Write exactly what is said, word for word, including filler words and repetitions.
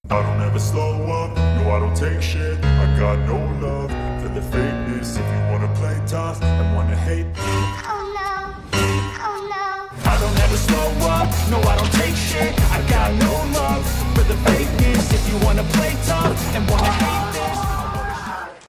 I don't ever slow up, no I don't take shit. I got no love for the fakeness. If you wanna play tough and wanna hate, oh no, oh no. I don't ever slow up, no I don't take shit. I got no love